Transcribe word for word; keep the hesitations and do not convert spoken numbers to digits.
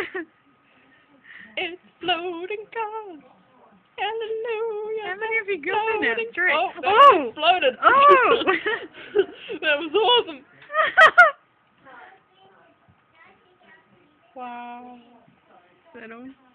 It's floating cars. Hallelujah. How many of you go in that straight? Oh, that Oh! exploded. Oh! That was awesome. Wow. Is that on?